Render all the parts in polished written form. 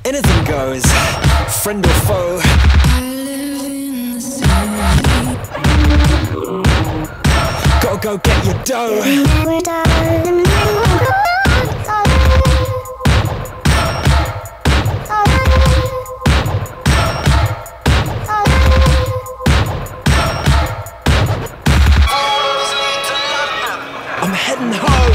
anything goes, friend or foe. Gotta go get your dough. I'm heading home.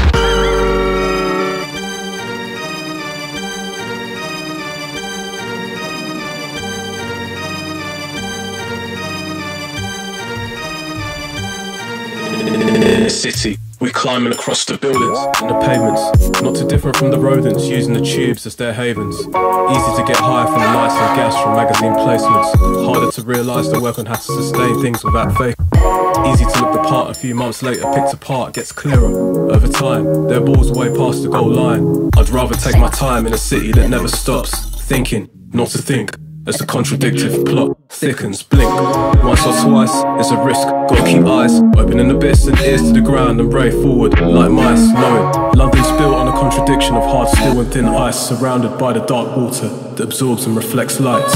In the city, we're climbing across the buildings and the pavements, not too different from the rodents using the tubes as their havens. Easy to get high from the lights and gas from magazine placements. Harder to realise the weapon has to sustain things without fake. Easy to look the part a few months later, picked apart, gets clearer over time. Their balls way past the goal line. I'd rather take my time in a city that never stops thinking, not to think. As the contradictive plot thickens, blink once or twice, it's a risk, gotta keep eyes open in the abyss and ears to the ground and brave forward like mice, knowing London's built on a contradiction of hard steel and thin ice, surrounded by the dark water that absorbs and reflects light.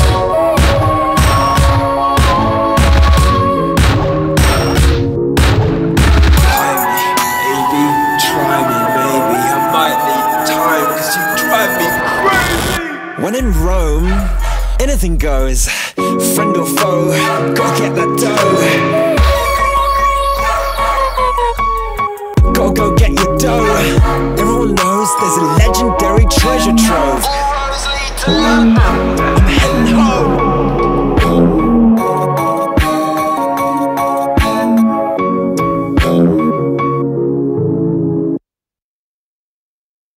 When in Rome, anything goes, friend or foe, gotta get that dough.